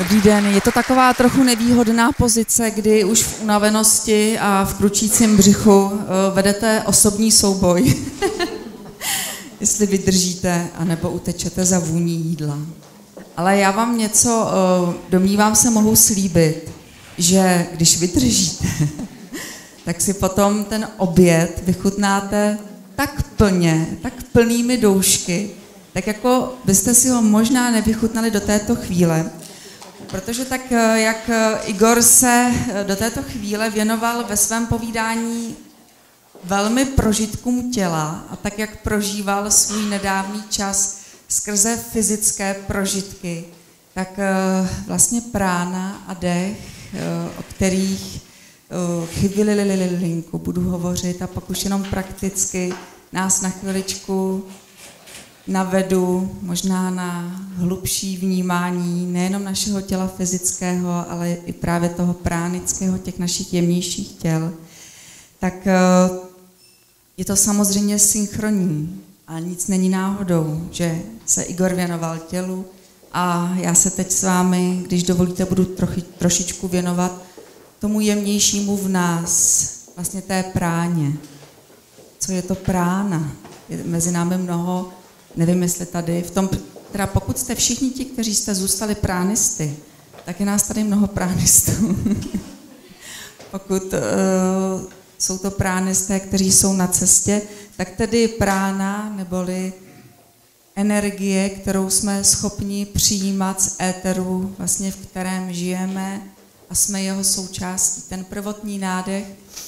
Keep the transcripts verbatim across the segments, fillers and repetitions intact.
Dobrý den, je to taková trochu nevýhodná pozice, kdy už v unavenosti a v kručícím břichu vedete osobní souboj. Jestli vydržíte, anebo utečete za vůní jídla. Ale já vám něco, domnívám se, mohu slíbit, že když vydržíte, tak si potom ten oběd vychutnáte tak plně, tak plnými doušky, tak jako byste si ho možná nevychutnali do této chvíle. Protože tak, jak Igor se do této chvíle věnoval ve svém povídání velmi prožitkům těla a tak, jak prožíval svůj nedávný čas skrze fyzické prožitky, tak vlastně prána a dech, o kterých chvilinku budu hovořit a pak už jenom prakticky nás na chviličku navedu možná na hlubší vnímání nejenom našeho těla fyzického, ale i právě toho pránického, těch našich jemnějších těl, tak je to samozřejmě synchronní a nic není náhodou, že se Igor věnoval tělu a já se teď s vámi, když dovolíte, budu trochy, trošičku věnovat tomu jemnějšímu v nás, vlastně té práně. Co je to prána? Je mezi námi mnoho, nevím, jestli tady, v tom, teda pokud jste všichni ti, kteří jste zůstali pránisty, tak je nás tady mnoho pránistů. Pokud uh, jsou to pránisté, kteří jsou na cestě, tak tedy prána, neboli energie, kterou jsme schopni přijímat z éteru, vlastně v kterém žijeme a jsme jeho součástí. Ten prvotní nádech,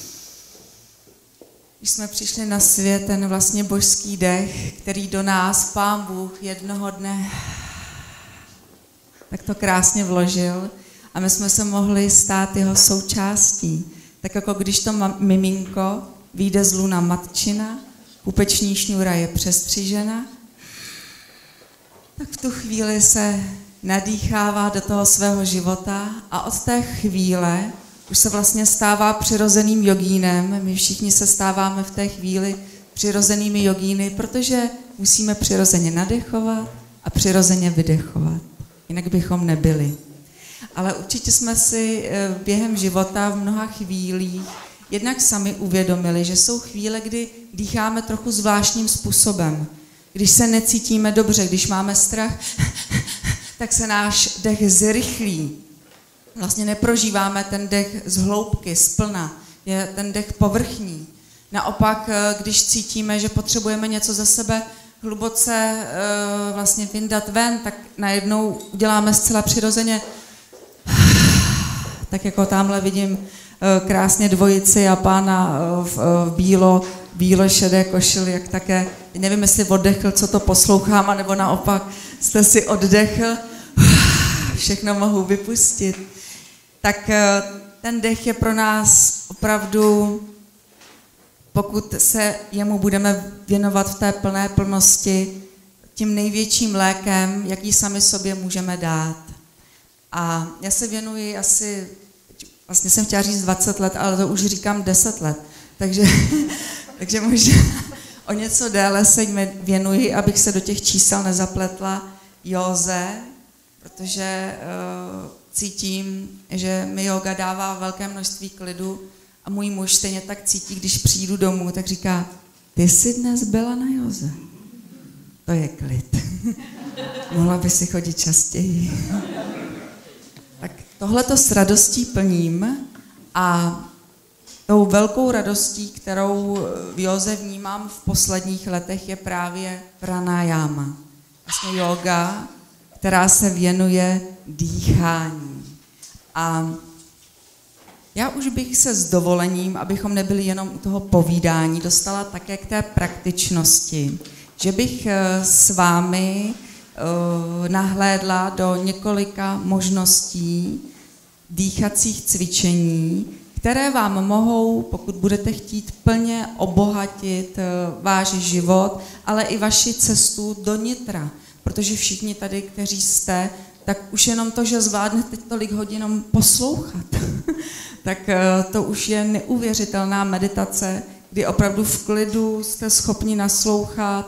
když jsme přišli na svět, ten vlastně božský dech, který do nás Pán Bůh jednoho dne tak to krásně vložil a my jsme se mohli stát jeho součástí. Tak jako když to miminko vyjde z luna matčina, pupeční šňůra je přestřižena, tak v tu chvíli se nadýchává do toho svého života a od té chvíle už se vlastně stává přirozeným jogínem. My všichni se stáváme v té chvíli přirozenými jogíny, protože musíme přirozeně nadechovat a přirozeně vydechovat. Jinak bychom nebyli. Ale určitě jsme si během života v mnoha chvílích jednak sami uvědomili, že jsou chvíle, kdy dýcháme trochu zvláštním způsobem. Když se necítíme dobře, když máme strach, tak se náš dech zrychlí. Vlastně neprožíváme ten dech z hloubky, zplna. Je ten dech povrchní. Naopak, když cítíme, že potřebujeme něco ze sebe hluboce vlastně vyndat ven, tak najednou uděláme zcela přirozeně. Tak jako tamhle vidím krásně dvojici Japána v, v bílo, bílo šedé košili, jak také, nevím, jestli oddechl, co to poslouchám, anebo naopak jste si oddechl, všechno mohu vypustit. Tak ten dech je pro nás opravdu, pokud se jemu budeme věnovat v té plné plnosti, tím největším lékem, jaký sami sobě můžeme dát. A já se věnuji asi, vlastně jsem chtěla říct dvacet let, ale to už říkám deset let. Takže, takže možná o něco déle se věnuji, abych se do těch čísel nezapletla, józe, protože uh, cítím, že mi jóga dává velké množství klidu a můj muž stejně tak cítí, když přijdu domů, tak říká, ty jsi dnes byla na józe. To je klid. Mohla by si chodit častěji. Tak tohleto s radostí plním a tou velkou radostí, kterou v józe vnímám v posledních letech, je právě pranayama. Vlastně jóga, která se věnuje dýchání. A já už bych se s dovolením, abychom nebyli jenom u toho povídání, dostala také k té praktičnosti, že bych s vámi uh, nahlédla do několika možností dýchacích cvičení, které vám mohou, pokud budete chtít, plně obohatit uh, váš život, ale i vaši cestu do nitra. Protože všichni tady, kteří jste, tak už jenom to, že zvládnete tolik hodin poslouchat, tak uh, to už je neuvěřitelná meditace, kdy opravdu v klidu jste schopni naslouchat,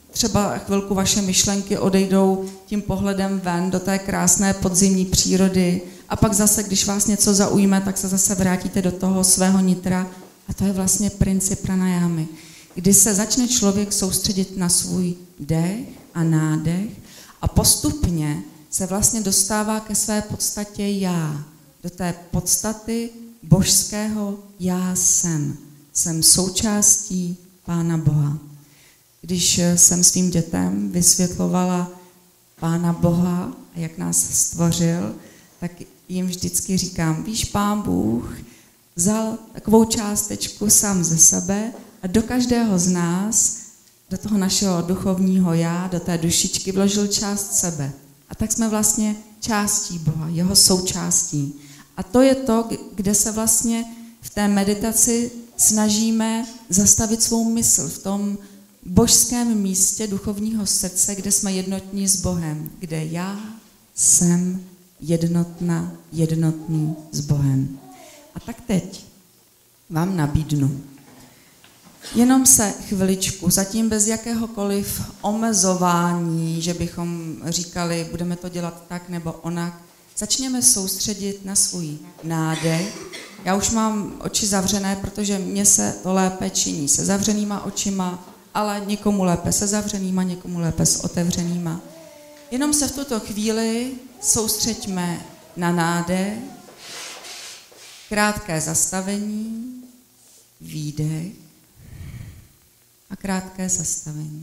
třeba chvilku vaše myšlenky odejdou tím pohledem ven do té krásné podzimní přírody a pak zase, když vás něco zaujme, tak se zase vrátíte do toho svého nitra a to je vlastně princip pranajámy, kdy se začne člověk soustředit na svůj dech a nádech a postupně se vlastně dostává ke své podstatě já, do té podstaty božského já jsem. Jsem součástí Pána Boha. Když jsem svým dětem vysvětlovala Pána Boha a jak nás stvořil, tak jim vždycky říkám, víš, Pán Bůh vzal takovou částečku sám ze sebe a do každého z nás, do toho našeho duchovního já, do té dušičky vložil část sebe. A tak jsme vlastně částí Boha, jeho součástí. A to je to, kde se vlastně v té meditaci snažíme zastavit svou mysl v tom božském místě duchovního srdce, kde jsme jednotní s Bohem, kde já jsem jednotná, jednotný s Bohem. A tak teď vám nabídnu. Jenom se chviličku, zatím bez jakéhokoliv omezování, že bychom říkali, budeme to dělat tak nebo onak, začněme soustředit na svůj nádech. Já už mám oči zavřené, protože mně se to lépe činí se zavřenýma očima, ale někomu lépe se zavřenýma, někomu lépe s otevřenýma. Jenom se v tuto chvíli soustřeďme na nádech, krátké zastavení, výdech a krátké zastavení.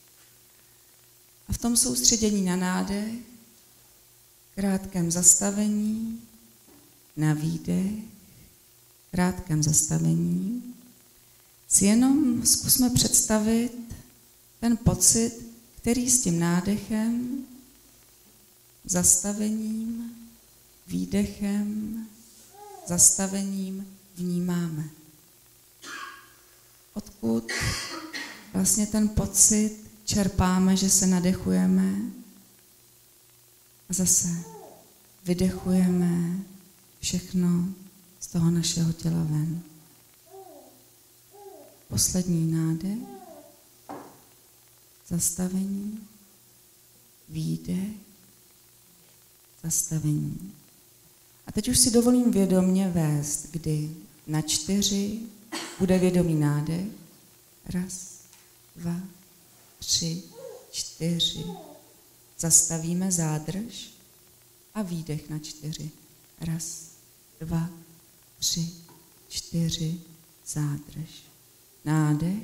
A v tom soustředění na nádech, krátkém zastavení, na výdech, krátkém zastavení, si jenom zkusme představit ten pocit, který s tím nádechem, zastavením, výdechem, zastavením vnímáme. Odkud vlastně ten pocit čerpáme, že se nadechujeme a zase vydechujeme všechno z toho našeho těla ven. Poslední nádech, zastavení, výdech, zastavení. A teď už si dovolím vědomě vést, kdy na čtyři bude vědomý nádech. Raz, dva, tři, čtyři. Zastavíme zádrž a výdech na čtyři. Raz, dva, tři, čtyři, zádrž. Nádech.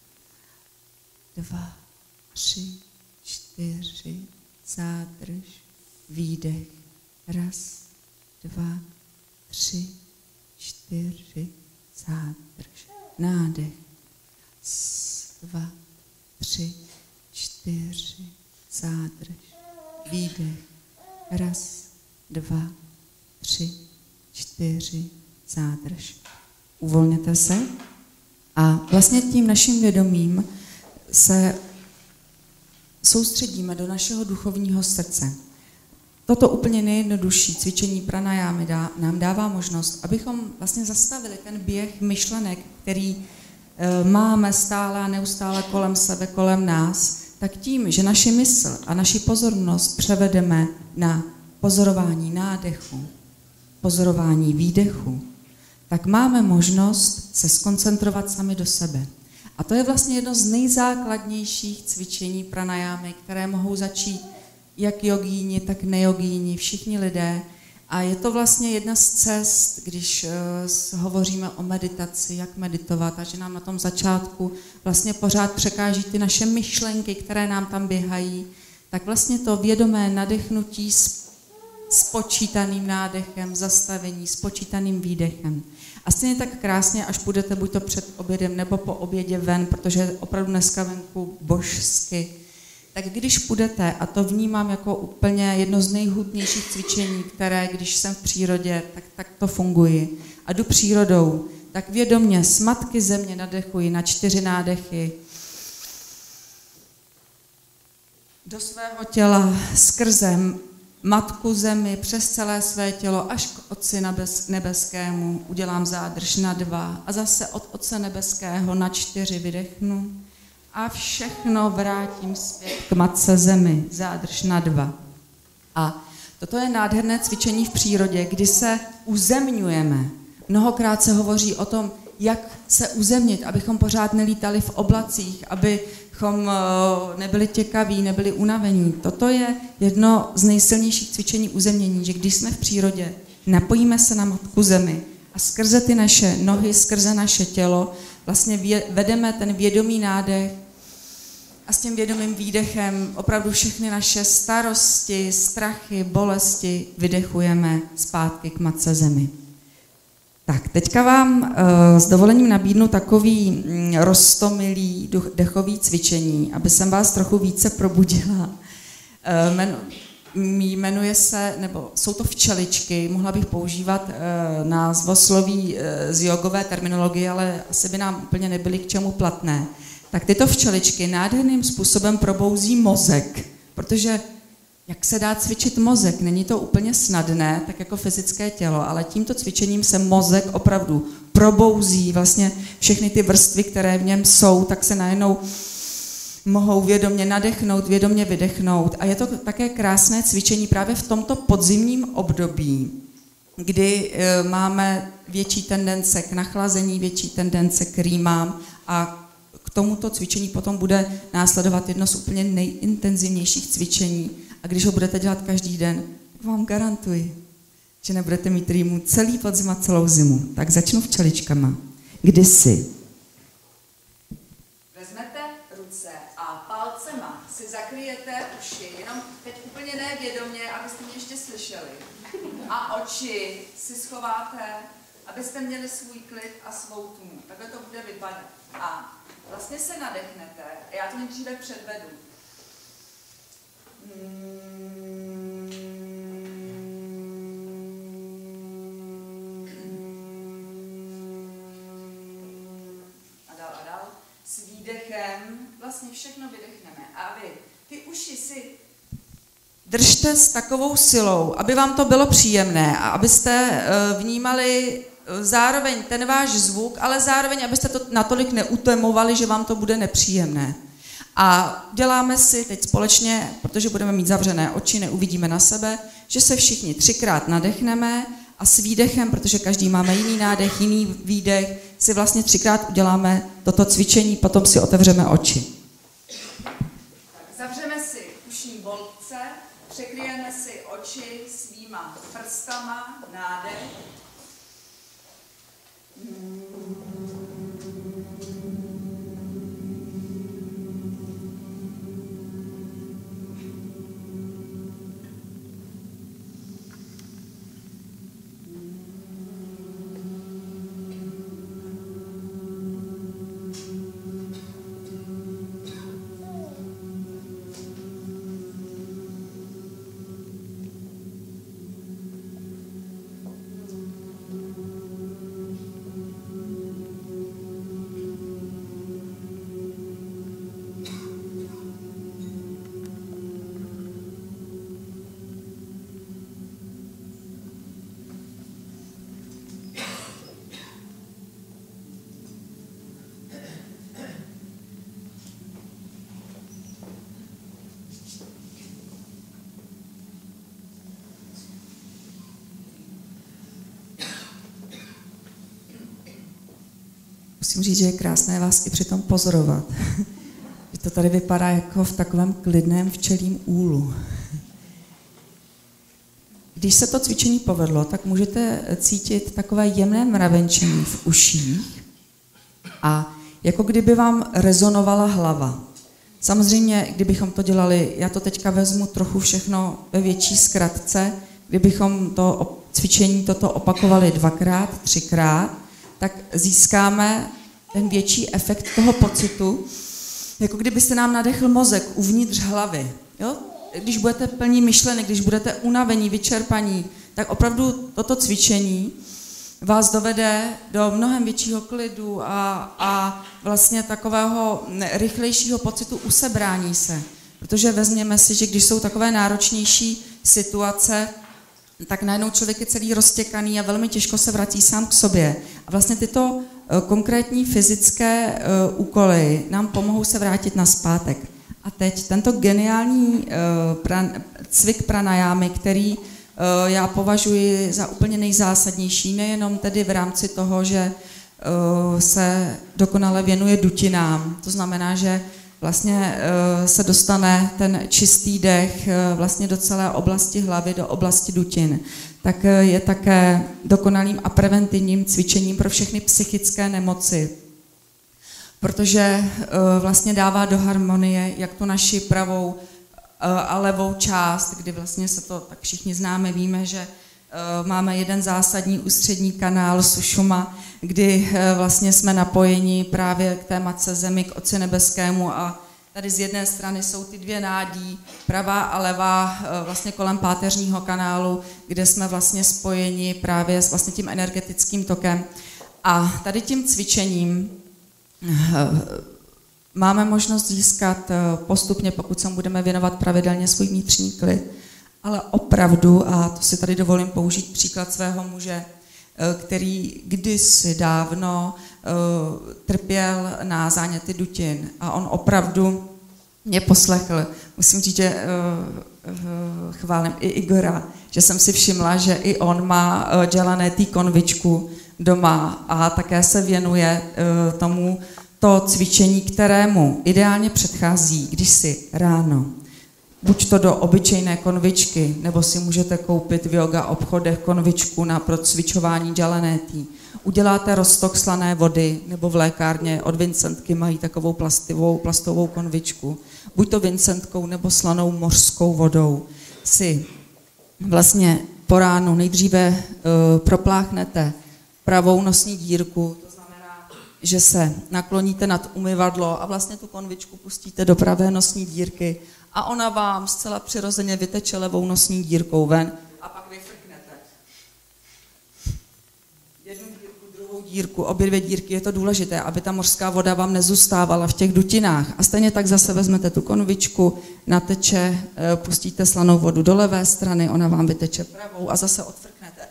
Dva, tři, čtyři, zádrž. Výdech. Raz, dva, tři, čtyři, zádrž. Nádech. Dva, tři, čtyři, zádrž. Výdech. Raz, dva, tři, čtyři, zádrž. Uvolněte se a vlastně tím naším vědomím se soustředíme do našeho duchovního srdce. Toto úplně nejjednodušší cvičení pranajámy dá, nám dává možnost, abychom vlastně zastavili ten běh myšlenek, který e, máme stále a neustále kolem sebe, kolem nás, tak tím, že naši mysl a naši pozornost převedeme na pozorování nádechu, pozorování výdechu, tak máme možnost se skoncentrovat sami do sebe. A to je vlastně jedno z nejzákladnějších cvičení pranajámy, které mohou začít jak jogíni, tak nejogíni, všichni lidé. A je to vlastně jedna z cest, když uh, hovoříme o meditaci, jak meditovat, a že nám na tom začátku vlastně pořád překáží ty naše myšlenky, které nám tam běhají, tak vlastně to vědomé nadechnutí s, s počítaným nádechem, zastavení, s počítaným výdechem. A stejně tak krásně, až půjdete buď to před obědem nebo po obědě ven, protože je opravdu dneska venku božsky, tak když půjdete, a to vnímám jako úplně jedno z nejhutnějších cvičení, které, když jsem v přírodě, tak, tak to funguji. A jdu přírodou, tak vědomě z matky země nadechuji na čtyři nádechy do svého těla skrze matku zemi, přes celé své tělo, až k Otci nebeskému udělám zádrž na dva a zase od Otce nebeského na čtyři vydechnu a všechno vrátím zpět k matce zemi, zádrž na dva. A toto je nádherné cvičení v přírodě, kdy se uzemňujeme. Mnohokrát se hovoří o tom, jak se uzemnit, abychom pořád nelítali v oblacích, abychom nebyli těkaví, nebyli unavení. Toto je jedno z nejsilnějších cvičení uzemnění, že když jsme v přírodě, napojíme se na matku zemi a skrze ty naše nohy, skrze naše tělo, vlastně vedeme ten vědomý nádech a s tím vědomým výdechem opravdu všechny naše starosti, strachy, bolesti vydechujeme zpátky k matce zemi. Tak, teďka vám uh, s dovolením nabídnu takový mm, roztomilý duch, dechový cvičení, aby jsem vás trochu více probudila. Uh, men, jmenuje se, nebo jsou to včeličky, mohla bych používat uh, názvosloví uh, z jogové terminologie, ale asi by nám úplně nebyly k čemu platné. Tak tyto včeličky nádherným způsobem probouzí mozek, protože jak se dá cvičit mozek? Není to úplně snadné, tak jako fyzické tělo, ale tímto cvičením se mozek opravdu probouzí, vlastně všechny ty vrstvy, které v něm jsou, tak se najednou mohou vědomě nadechnout, vědomě vydechnout. A je to také krásné cvičení právě v tomto podzimním období, kdy e, máme větší tendence k nachlazení, větší tendence k rýmám a k tomuto cvičení potom bude následovat jedno z úplně nejintenzivnějších cvičení. A když ho budete dělat každý den, vám garantuji, že nebudete mít rýmu celý podzim a celou zimu. Tak začnu včeličkama. Kdysi. Vezmete ruce a palcema si zakryjete uši, jenom teď úplně nevědomě, abyste mě ještě slyšeli. A oči si schováte, abyste měli svůj klid a svou tmu. Takhle to bude vypadat. A vlastně se nadechnete. Já to nejdříve předvedu. A dál a dál. S výdechem vlastně všechno vydechneme. A vy ty uši si držte s takovou silou, aby vám to bylo příjemné a abyste vnímali zároveň ten váš zvuk, ale zároveň, abyste to natolik neutemovali, že vám to bude nepříjemné. A děláme si teď společně, protože budeme mít zavřené oči, neuvidíme na sebe, že se všichni třikrát nadechneme a s výdechem, protože každý máme jiný nádech, jiný výdech, si vlastně třikrát uděláme toto cvičení, potom si otevřeme oči. Tak, zavřeme si ušní boltce, překryjeme si oči svýma prstama, nádech. Musím říct, že je krásné vás i přitom pozorovat. Že to tady vypadá jako v takovém klidném včelím úlu. Když se to cvičení povedlo, tak můžete cítit takové jemné mravenčení v uších a jako kdyby vám rezonovala hlava. Samozřejmě, kdybychom to dělali, já to teďka vezmu trochu všechno ve větší zkratce, kdybychom to cvičení toto opakovali dvakrát, třikrát, tak získáme ten větší efekt toho pocitu, jako kdybyste nám nadechl mozek uvnitř hlavy. Jo? Když budete plní myšleny, když budete unavení, vyčerpaní, tak opravdu toto cvičení vás dovede do mnohem většího klidu a, a vlastně takového rychlejšího pocitu usebrání se. Protože vezměme si, že když jsou takové náročnější situace, tak najednou člověk je celý roztěkaný a velmi těžko se vrací sám k sobě. A vlastně tyto Konkrétní fyzické úkoly nám pomohou se vrátit nazpátek. A teď tento geniální pran, cvik pranajámy, který já považuji za úplně nejzásadnější, nejenom tedy v rámci toho, že se dokonale věnuje dutinám. To znamená, že vlastně se dostane ten čistý dech vlastně do celé oblasti hlavy, do oblasti dutin. Tak je také dokonalým a preventivním cvičením pro všechny psychické nemoci, protože vlastně dává do harmonie jak tu naši pravou a levou část, kdy vlastně se to tak všichni známe, víme, že máme jeden zásadní ústřední kanál Sušuma, kdy vlastně jsme napojeni právě k té Matce Zemi, k Otci nebeskému a tady z jedné strany jsou ty dvě nádí, pravá a levá, vlastně kolem páteřního kanálu, kde jsme vlastně spojeni právě s vlastně tím energetickým tokem. A tady tím cvičením máme možnost získat postupně, pokud se budeme věnovat pravidelně, svůj vnitřní klid, ale opravdu, a to si tady dovolím použít příklad svého muže, který kdysi dávno uh, trpěl na záněty dutin a on opravdu mě poslechl. Musím říct, že uh, uh, chválím i Igora, že jsem si všimla, že i on má uh, dělané tý konvičku doma a také se věnuje uh, tomu to cvičení, kterému ideálně předchází, když si ráno buď to do obyčejné konvičky, nebo si můžete koupit v yoga obchodech konvičku na procvičování jalanétí. Uděláte roztok slané vody, nebo v lékárně od Vincentky mají takovou plastovou, plastovou konvičku. Buď to Vincentkou, nebo slanou mořskou vodou si vlastně po ránu nejdříve uh, propláchnete pravou nosní dírku, to znamená, že se nakloníte nad umyvadlo a vlastně tu konvičku pustíte do pravé nosní dírky a ona vám zcela přirozeně vyteče levou nosní dírkou ven a pak vyfrknete. Jednu dírku, druhou dírku, obě dvě dírky, je to důležité, aby ta mořská voda vám nezůstávala v těch dutinách. A stejně tak zase vezmete tu konvičku, nateče, pustíte slanou vodu do levé strany, ona vám vyteče pravou a zase odfrknete.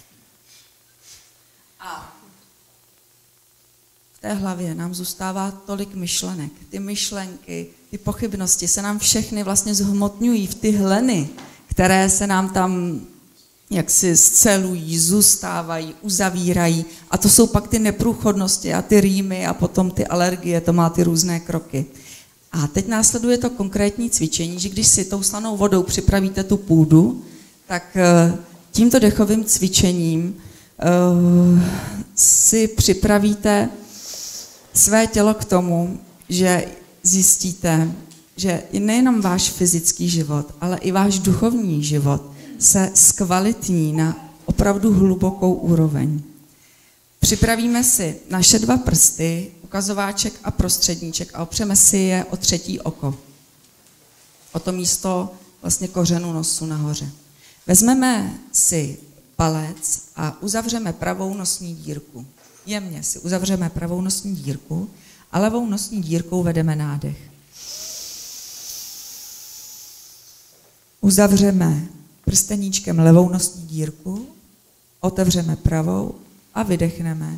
A v té hlavě nám zůstává tolik myšlenek. Ty myšlenky, ty pochybnosti se nám všechny vlastně zhmotňují v ty hleny, které se nám tam jaksi scelují, zůstávají, uzavírají. A to jsou pak ty neprůchodnosti a ty rýmy a potom ty alergie, to má ty různé kroky. A teď následuje to konkrétní cvičení, že když si tou slanou vodou připravíte tu půdu, tak tímto dechovým cvičením uh, si připravíte své tělo k tomu, že zjistíte, že nejenom váš fyzický život, ale i váš duchovní život se zkvalitní na opravdu hlubokou úroveň. Připravíme si naše dva prsty, ukazováček a prostředníček a opřeme si je o třetí oko. O to místo vlastně kořenu nosu nahoře. Vezmeme si palec a uzavřeme pravou nosní dírku. Jemně si uzavřeme pravou nosní dírku a levou nosní dírkou vedeme nádech. Uzavřeme prsteníčkem levou nosní dírku, otevřeme pravou a vydechneme.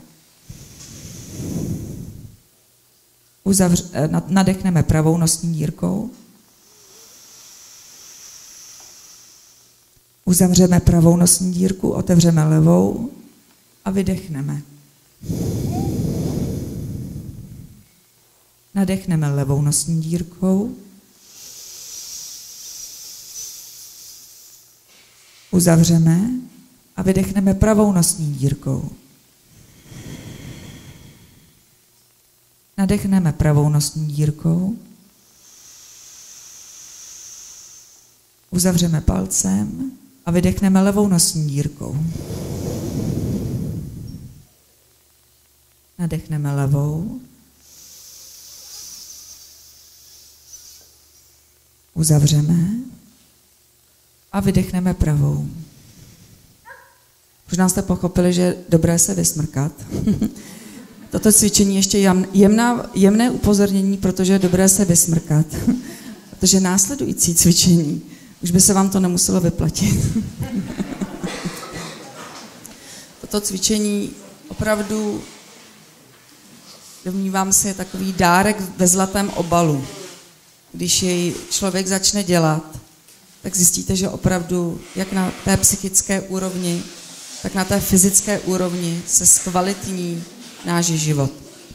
Uzavř, nadechneme pravou nosní dírkou. Uzavřeme pravou nosní dírku, otevřeme levou a vydechneme. Nadechneme levou nosní dírkou. Uzavřeme a vydechneme pravou nosní dírkou. Nadechneme pravou nosní dírkou. Uzavřeme palcem a vydechneme levou nosní dírkou. Nadechneme levou. Uzavřeme a vydechneme pravou. Možná jste pochopili, že je dobré se vysmrkat. Toto cvičení ještě jemná, jemné upozornění, protože je dobré se vysmrkat. Protože následující cvičení, už by se vám to nemuselo vyplatit. Toto cvičení opravdu domnívám se, je takový dárek ve zlatém obalu. Když jej člověk začne dělat, tak zjistíte, že opravdu jak na té psychické úrovni, tak na té fyzické úrovni se zkvalitní náš život.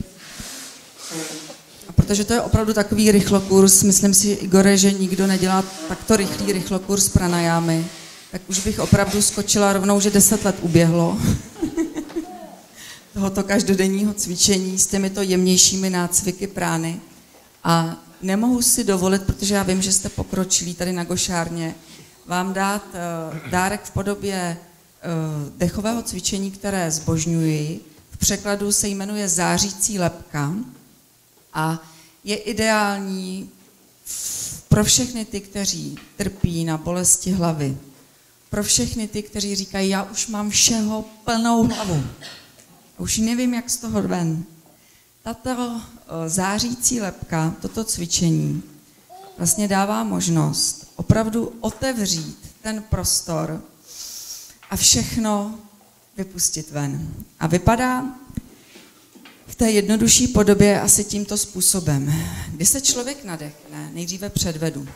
A protože to je opravdu takový rychlokurs, myslím si, Igore, že nikdo nedělá takto rychlý rychlokurs pranajámy, tak už bych opravdu skočila rovnou, že deset let uběhlo tohoto každodenního cvičení s těmito jemnějšími nácviky prány. A nemohu si dovolit, protože já vím, že jste pokročilí tady na Gošárně, vám dát uh, dárek v podobě uh, dechového cvičení, které zbožňuji. V překladu se jmenuje Zářící lebka a je ideální pro všechny ty, kteří trpí na bolesti hlavy. Pro všechny ty, kteří říkají, já už mám všeho plnou hlavu. Už nevím, jak z toho ven. Tato zářící lebka, toto cvičení vlastně dává možnost opravdu otevřít ten prostor a všechno vypustit ven. A vypadá v té jednodušší podobě asi tímto způsobem. Když se člověk nadechne, nejdříve předvedu.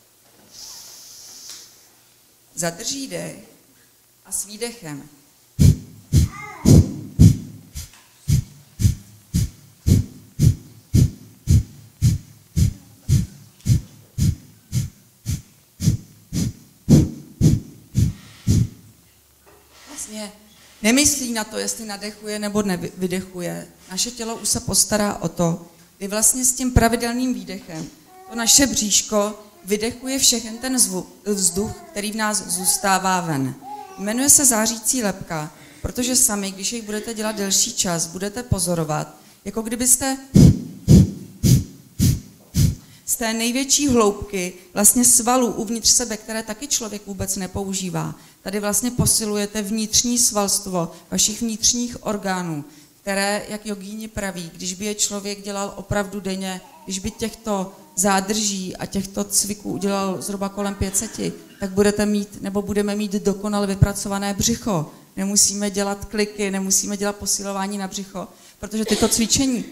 Zadrží dech a s výdechem vlastně nemyslí na to, jestli nadechuje nebo nevydechuje. Naše tělo už se postará o to, kdy vlastně s tím pravidelným výdechem to naše bříško vydechuje všechen ten vzduch, který v nás zůstává ven. Jmenuje se zářící lebka, protože sami, když jej budete dělat delší čas, budete pozorovat, jako kdybyste z té největší hloubky vlastně svalů uvnitř sebe, které taky člověk vůbec nepoužívá. Tady vlastně posilujete vnitřní svalstvo vašich vnitřních orgánů, které, jak jogíni praví, když by je člověk dělal opravdu denně, když by těchto zádrží a těchto cviků udělal zhruba kolem pět set, tak budete mít, nebo budeme mít dokonale vypracované břicho. Nemusíme dělat kliky, nemusíme dělat posilování na břicho, protože tyto cvičení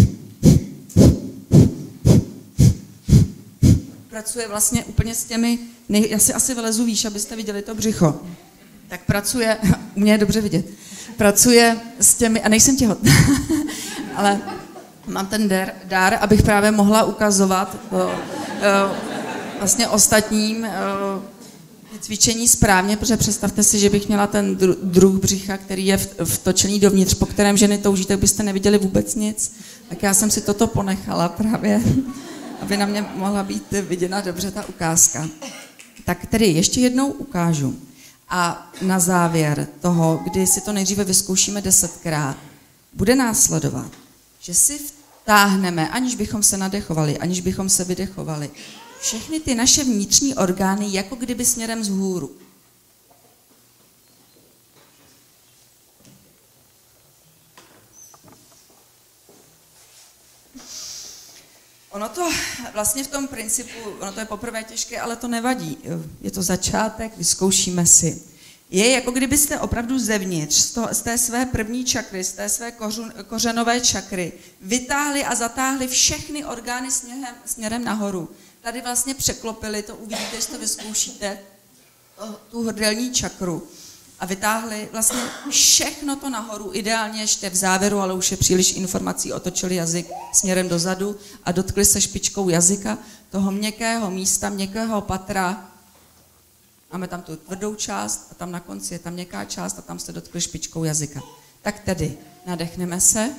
pracuje vlastně úplně s těmi, nej, já si asi vylezu výš, abyste viděli to břicho. Tak pracuje, u mě je dobře vidět, pracuje s těmi, a nejsem těhotná, ale mám ten dár, dár, abych právě mohla ukazovat to, uh, vlastně ostatním uh, cvičení správně, protože představte si, že bych měla ten dru, druh břicha, který je vtočený dovnitř, po kterém ženy touží, tak byste neviděli vůbec nic. Tak já jsem si toto ponechala právě, aby na mě mohla být viděna dobře ta ukázka. Tak tedy ještě jednou ukážu. A na závěr toho, kdy si to nejdříve vyzkoušíme desetkrát, bude následovat, že si vtáhneme, aniž bychom se nadechovali, aniž bychom se vydechovali, všechny ty naše vnitřní orgány jako kdyby směrem vzhůru. Ono to vlastně v tom principu, ono to je poprvé těžké, ale to nevadí. Je to začátek, vyzkoušíme si. Je jako kdybyste opravdu zevnitř, z, toho, z té své první čakry, z té své kořu, kořenové čakry, vytáhli a zatáhli všechny orgány směrem, směrem nahoru. Tady vlastně překlopili, to uvidíte, když to vyzkoušíte, tu hrdelní čakru. A vytáhli vlastně všechno to nahoru, ideálně ještě v závěru, ale už je příliš informací, otočili jazyk směrem dozadu a dotkli se špičkou jazyka toho měkkého místa, měkkého patra. Máme tam tu tvrdou část a tam na konci je ta měkká část a tam se dotkli špičkou jazyka. Tak tedy nadechneme se.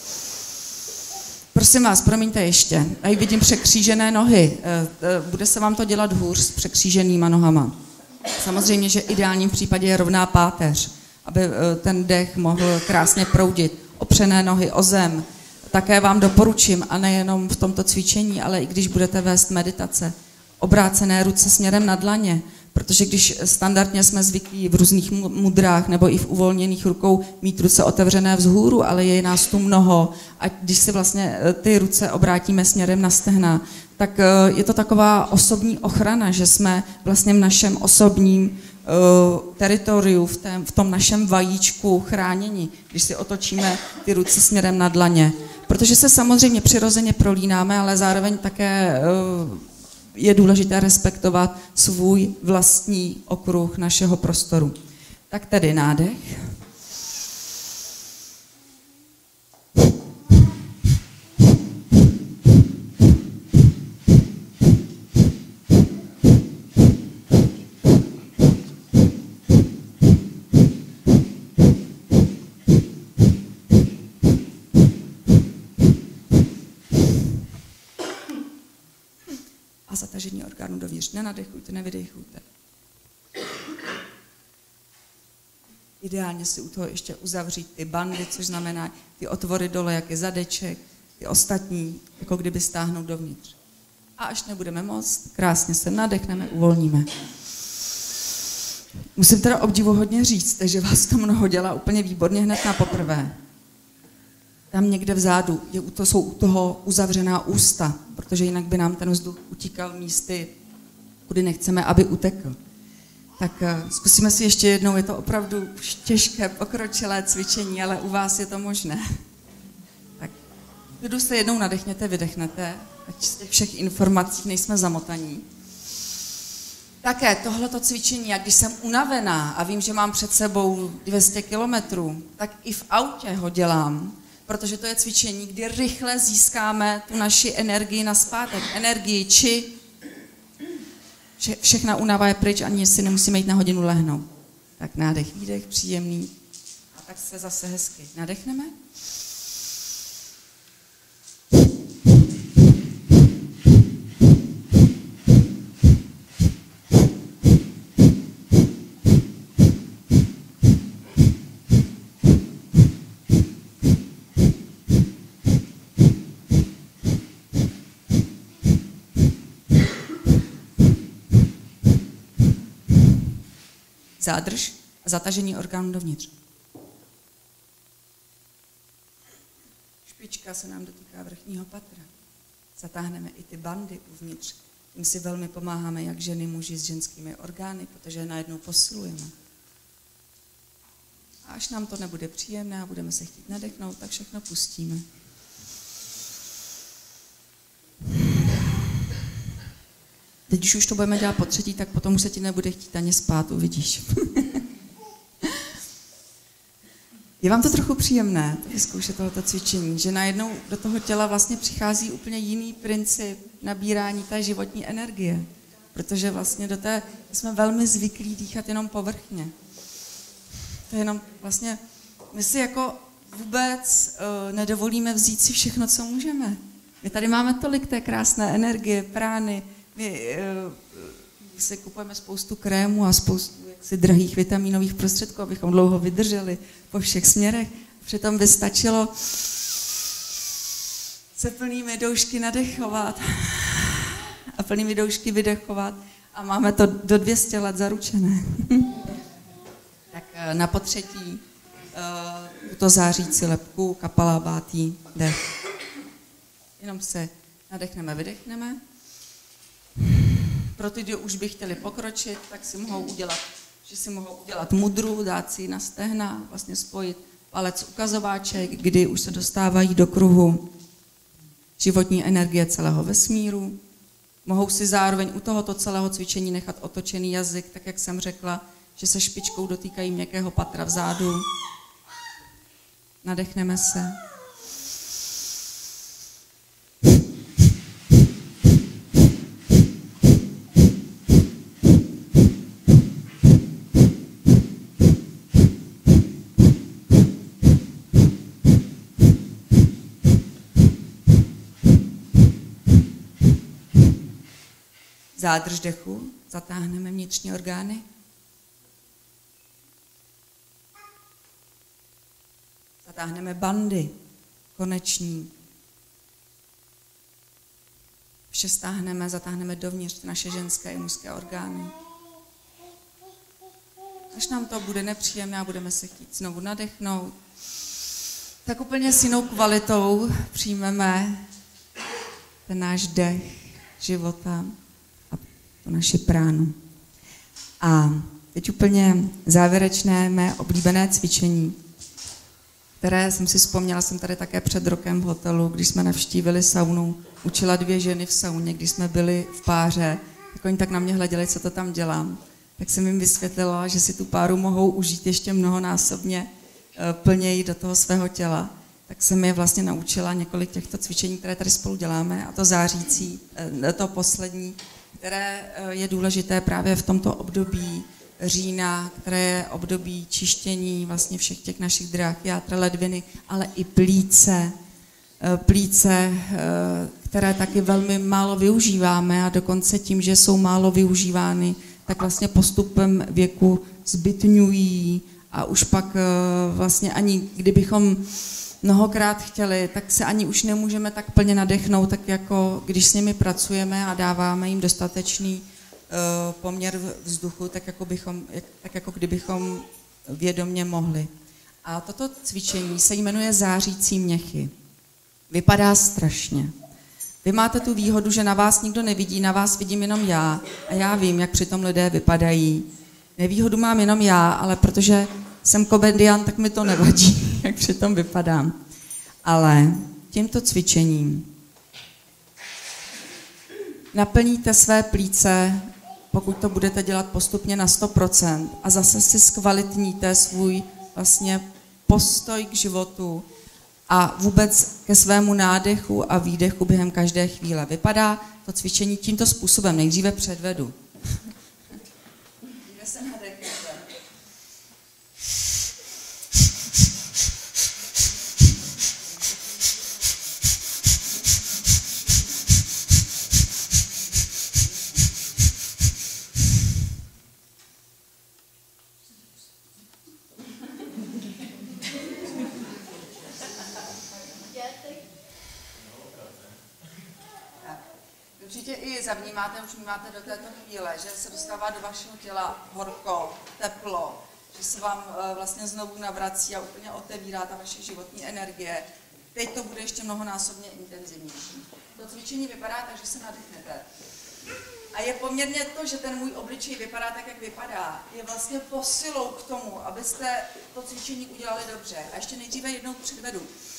Prosím vás, promiňte ještě. Tady vidím překřížené nohy. Bude se vám to dělat hůř s překříženýma nohama. Samozřejmě, že ideálním případě je rovná páteř, aby ten dech mohl krásně proudit. Opřené nohy o zem. Také vám doporučím, a nejenom v tomto cvičení, ale i když budete vést meditace, obrácené ruce směrem na dlaně, protože když standardně jsme zvyklí v různých mudrách nebo i v uvolněných rukou mít ruce otevřené vzhůru, ale je nás tu mnoho a když si vlastně ty ruce obrátíme směrem na stehna, tak je to taková osobní ochrana, že jsme vlastně v našem osobním uh, teritoriu, v, tém, v tom našem vajíčku chráněni, když si otočíme ty ruce směrem na dlaně. protože se samozřejmě přirozeně prolínáme, ale zároveň také je důležité respektovat svůj vlastní okruh našeho prostoru. Tak tedy nádech. A zatažení orgánů dovnitř. Nenadechujte, nevydechujte. Ideálně si u toho ještě uzavřít ty bandy, což znamená ty otvory dole, jak je zadeček, ty ostatní, jako kdyby stáhnout dovnitř. A až nebudeme moc, krásně se nadechneme, uvolníme. Musím teda obdivuhodně říct, že vás to mnoho dělá úplně výborně hned na poprvé. Tam někde vzadu je, to jsou u toho uzavřená ústa, protože jinak by nám ten vzduch utíkal místy, kudy nechceme, aby utekl. Tak uh, zkusíme si ještě jednou, je to opravdu těžké, pokročilé cvičení, ale u vás je to možné. Tak klidu se jednou nadechněte, vydechnete, ať z těch všech informací nejsme zamotaní. Také tohleto cvičení, jak když jsem unavená a vím, že mám před sebou dvě stě kilometrů, tak i v autě ho dělám, protože to je cvičení, kdy rychle získáme tu naši energii nazpátek. Energii či vše, všechna únava je pryč, ani si nemusíme jít na hodinu lehnout. Tak nádech, výdech, příjemný. A tak se zase hezky nadechneme. Zádrž a zatažení orgánů dovnitř. Špička se nám dotýká vrchního patra. Zatáhneme i ty bandy uvnitř. Tím si velmi pomáháme jak ženy, muži s ženskými orgány, protože je najednou posilujeme. A až nám to nebude příjemné a budeme se chtít nadechnout, tak všechno pustíme. Teď, když už to budeme dělat po třetí, tak potom už se ti nebude chtít ani spát, uvidíš. Je vám to trochu příjemné, to vyzkoušet tohoto cvičení, že najednou do toho těla vlastně přichází úplně jiný princip nabírání té životní energie, protože vlastně do té jsme velmi zvyklí dýchat jenom povrchně. To je jenom vlastně, my si jako vůbec uh, nedovolíme vzít si všechno, co můžeme. My tady máme tolik té krásné energie, prány, my uh, si kupujeme spoustu krémů a spoustu jaksi drahých vitaminových prostředků, abychom dlouho vydrželi po všech směrech. Přitom by stačilo se plnými doušky nadechovat a plnými doušky vydechovat a máme to do dvě stě let zaručené. Tak uh, na potřetí uh, tuto zářící lebku kapalabhati dech. Jenom se nadechneme, vydechneme. Pro ty, kdo už by chtěli pokročit, tak si mohou udělat, že si mohou udělat mudru, dát si ji na stehna, vlastně spojit palec ukazováček, kdy už se dostávají do kruhu životní energie celého vesmíru. Mohou si zároveň u tohoto celého cvičení nechat otočený jazyk, tak jak jsem řekla, že se špičkou dotýkají měkkého patra vzadu. Nadechneme se. Zádrž dechu, zatáhneme vnitřní orgány. Zatáhneme bandy, koneční. Vše stáhneme, zatáhneme dovnitř naše ženské i mužské orgány. Až nám to bude nepříjemné a budeme se chtít znovu nadechnout, tak úplně s jinou kvalitou přijmeme ten náš dech života a tu naši pránu. A teď úplně závěrečné mé oblíbené cvičení. které jsem si vzpomněla, jsem tady také před rokem v hotelu, když jsme navštívili saunu, učila dvě ženy v sauně, když jsme byli v páře, tak oni tak na mě hleděli, co to tam dělám. Tak jsem jim vysvětlila, že si tu páru mohou užít ještě mnohonásobně plněji do toho svého těla. Tak jsem je vlastně naučila několik těchto cvičení, které tady spolu děláme, a to zářící, to poslední, které je důležité právě v tomto období října, které je období čištění vlastně všech těch našich drah, játra, ledviny, ale i plíce, plíce, které taky velmi málo využíváme, a dokonce tím, že jsou málo využívány, tak vlastně postupem věku zbytňují a už pak vlastně ani kdybychom mnohokrát chtěli, tak se ani už nemůžeme tak plně nadechnout, tak jako když s nimi pracujeme a dáváme jim dostatečný uh, poměr vzduchu, tak jako, bychom, tak jako kdybychom vědomě mohli. A toto cvičení se jmenuje zářící měchy. Vypadá strašně. Vy máte tu výhodu, že na vás nikdo nevidí, na vás vidím jenom já a já vím, jak přitom lidé vypadají. Nevýhodu mám jenom já, ale protože jsem komediant, tak mi to nevadí, jak přitom vypadám. Ale tímto cvičením naplníte své plíce, pokud to budete dělat postupně na sto procent, a zase si zkvalitníte svůj vlastně postoj k životu a vůbec ke svému nádechu a výdechu během každé chvíle. Vypadá to cvičení tímto způsobem. Nejdříve předvedu. Nejdříve se nadechnete. Určitě i zavnímáte, už vnímáte do této chvíle, že se dostává do vašeho těla horko, teplo, že se vám vlastně znovu navrací a úplně otevírá ta vaše životní energie. Teď to bude ještě mnohonásobně intenzivnější. To cvičení vypadá tak, že se nadechnete. A je poměrně to, že ten můj obličej vypadá tak, jak vypadá, je vlastně posilou k tomu, abyste to cvičení udělali dobře. A ještě nejdříve jednou předvedu.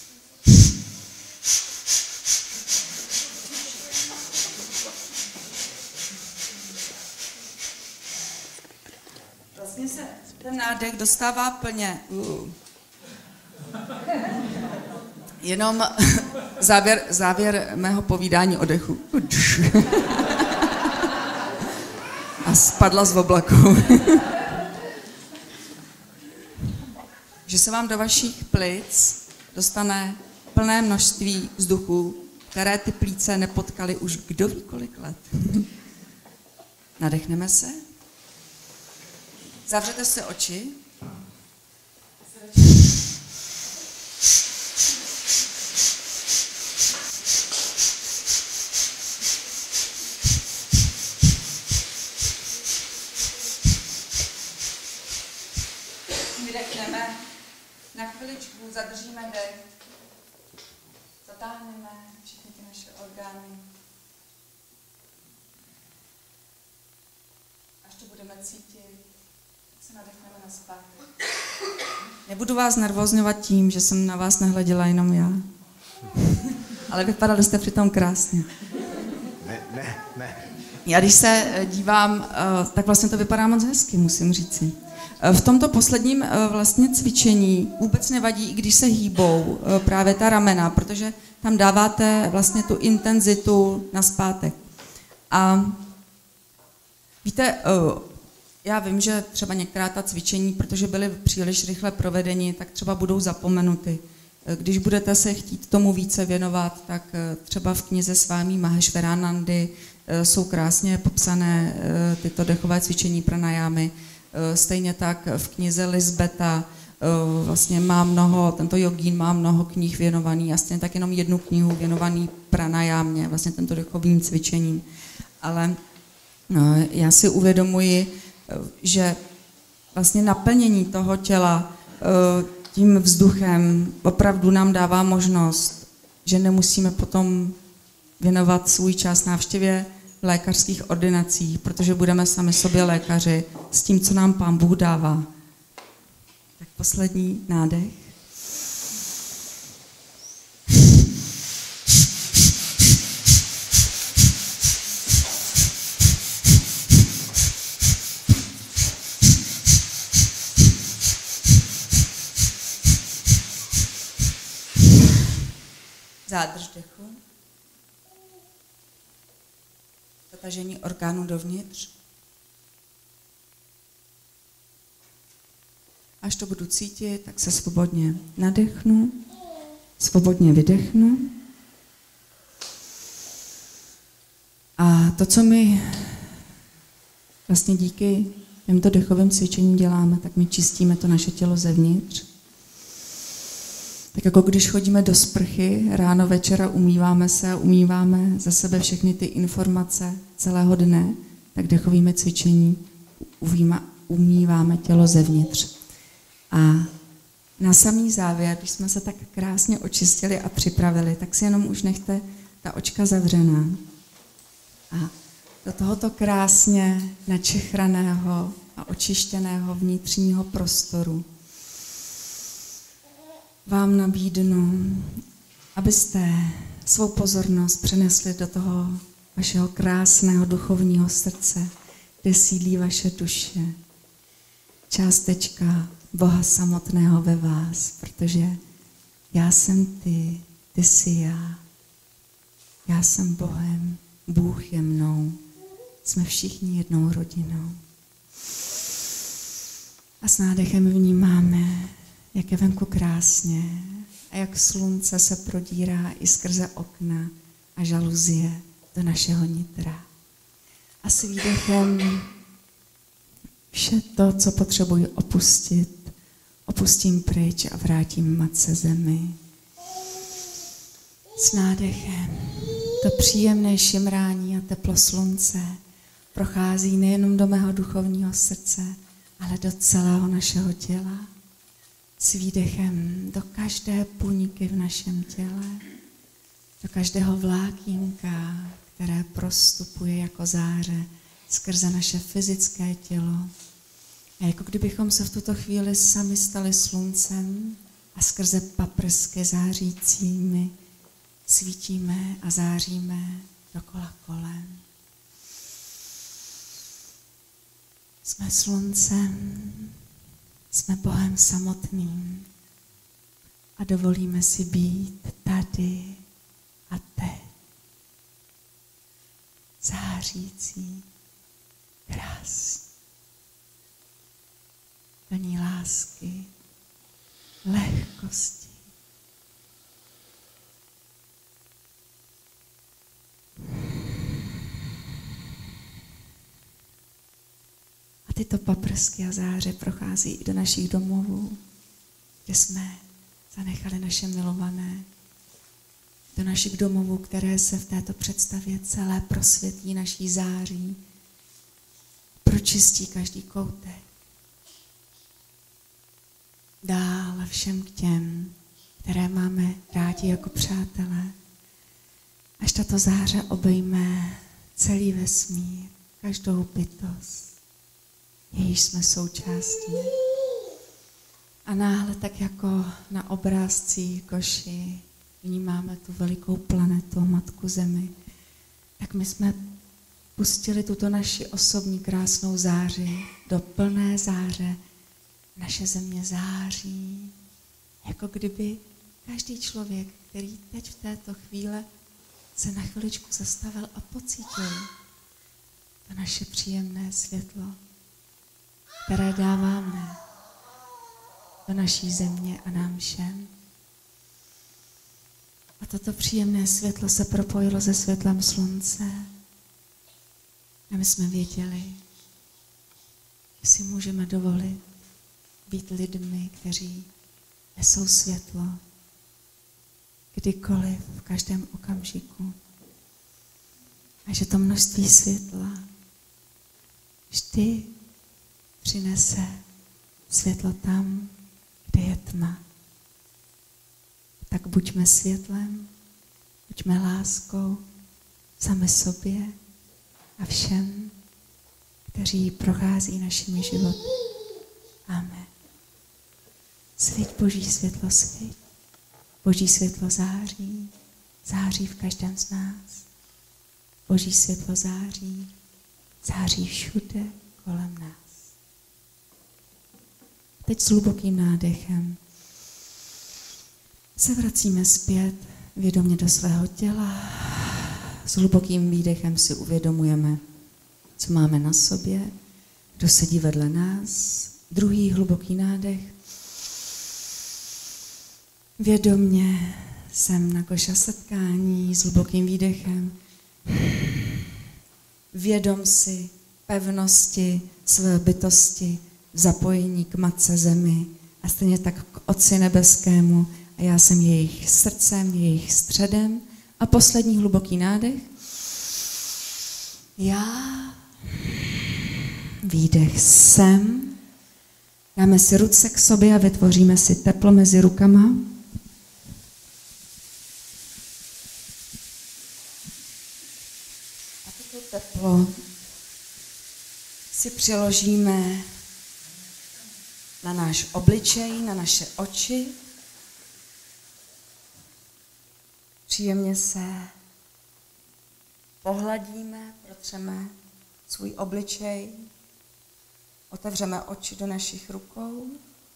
Vlastně se ten nádech dostává plně. Uh. Jenom závěr, závěr mého povídání o dechu. A spadla z oblaku. Že se vám do vašich plic dostane plné množství vzduchu, které ty plíce nepotkaly už kdo ví kolik let. Nadechneme se. Zavřete si oči. Vydechneme. Na chviličku zadržíme dech. Zatáhneme všechny ty naše orgány. Až to budeme cítit, se nadechneme nazpátek. Nebudu vás nervózňovat tím, že jsem na vás nehleděla jenom já. Ale vypadali jste přitom krásně. Ne, ne, ne. Já když se dívám, tak vlastně to vypadá moc hezky, musím říci. V tomto posledním vlastně cvičení vůbec nevadí, i když se hýbou právě ta ramena, protože tam dáváte vlastně tu intenzitu nazpátek. A víte, já vím, že třeba některá ta cvičení, protože byly příliš rychle provedeny, tak třeba budou zapomenuty. Když budete se chtít tomu více věnovat, tak třeba v knize Svámí Maheshwaranandy jsou krásně popsané tyto dechové cvičení pranajámy. Stejně tak v knize Lisbeta vlastně má mnoho, tento jogín má mnoho knih věnovaný a stejně tak jenom jednu knihu věnovaný pranajámě, vlastně tento dechovým cvičením. Ale no, já si uvědomuji, že vlastně naplnění toho těla tím vzduchem opravdu nám dává možnost, že nemusíme potom věnovat svůj čas návštěvě lékařských ordinací, protože budeme sami sobě lékaři s tím, co nám Pán Bůh dává. Tak poslední nádech. Zádrž dechu. Zatažení orgánů dovnitř. Až to budu cítit, tak se svobodně nadechnu, svobodně vydechnu. A to, co my vlastně díky těmto dechovým cvičením děláme, tak my čistíme to naše tělo zevnitř. Tak jako když chodíme do sprchy, ráno, večera umýváme se a umýváme za sebe všechny ty informace celého dne, tak dechovými cvičení umýváme tělo zevnitř. A na samý závěr, když jsme se tak krásně očistili a připravili, tak si jenom už nechte ta očka zavřená. A do tohoto krásně načechraného a očištěného vnitřního prostoru vám nabídnu, abyste svou pozornost přenesli do toho vašeho krásného duchovního srdce, kde sídlí vaše duše. Částečka Boha samotného ve vás, protože já jsem ty, ty jsi já. Já jsem Bohem, Bůh je mnou. Jsme všichni jednou rodinou. A s nádechem vnímáme, jak je venku krásně a jak slunce se prodírá i skrze okna a žaluzie do našeho nitra. A s výdechem vše to, co potřebuji opustit, opustím pryč a vrátím matce zemi. S nádechem to příjemné šimrání a teplo slunce prochází nejenom do mého duchovního srdce, ale do celého našeho těla. S výdechem do každé buňky v našem těle, do každého vlákínka, které prostupuje jako záře skrze naše fyzické tělo. A jako kdybychom se v tuto chvíli sami stali sluncem a skrze paprsky zářícími svítíme a záříme dokola kolem. Jsme sluncem, jsme Bohem samotným a dovolíme si být tady a teď. Zářící, krásný, plný lásky, lehkosti. A tyto paprsky a záře prochází i do našich domovů, kde jsme zanechali naše milované, do našich domovů, které se v této představě celé prosvětí naší září, pročistí každý koutek. Dál všem k těm, které máme rádi jako přátelé, až tato záře obejme celý vesmír, každou bytost, jejíž jsme součástí. A náhle tak jako na obrázcích koši vnímáme tu velikou planetu, Matku Zemi, tak my jsme pustili tuto naši osobní krásnou záři do plné záře. Naše země září, jako kdyby každý člověk, který teď v této chvíli se na chviličku zastavil a pocítil to naše příjemné světlo, které dáváme do naší země a nám všem. A toto příjemné světlo se propojilo se světlem slunce. A my jsme věděli, že si můžeme dovolit být lidmi, kteří nesou světlo kdykoliv, v každém okamžiku. A že to množství světla vždy přinese světlo tam, kde je tma. Tak buďme světlem, buďme láskou sami sobě a všem, kteří prochází našimi životy. Amen. Svíť Boží světlo, svíť. Boží světlo září, září v každém z nás. Boží světlo září, září všude kolem nás. Teď s hlubokým nádechem se vracíme zpět vědomě do svého těla. S hlubokým výdechem si uvědomujeme, co máme na sobě, kdo sedí vedle nás. Druhý hluboký nádech. Vědomě jsem na koša setkání s hlubokým výdechem. Vědom si pevnosti své bytosti, zapojení k Matce Zemi a stejně tak k Otci nebeskému. A já jsem jejich srdcem, jejich středem. A poslední hluboký nádech. Já. Výdech jsem. Dáme si ruce k sobě a vytvoříme si teplo mezi rukama. A toto teplo si přiložíme na náš obličej, na naše oči. Příjemně se pohladíme, protřeme svůj obličej, otevřeme oči do našich rukou.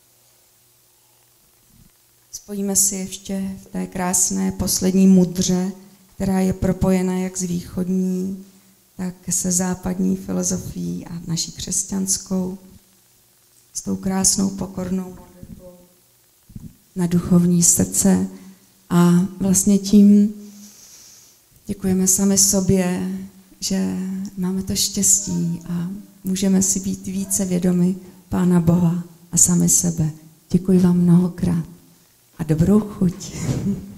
Spojíme si ještě v té krásné poslední mudře, která je propojena jak s východní, tak se západní filozofií a naší křesťanskou, s tou krásnou pokornou modlitbou na duchovní srdce. A vlastně tím děkujeme sami sobě, že máme to štěstí a můžeme si být více vědomi Pána Boha a sami sebe. Děkuji vám mnohokrát a dobrou chuť.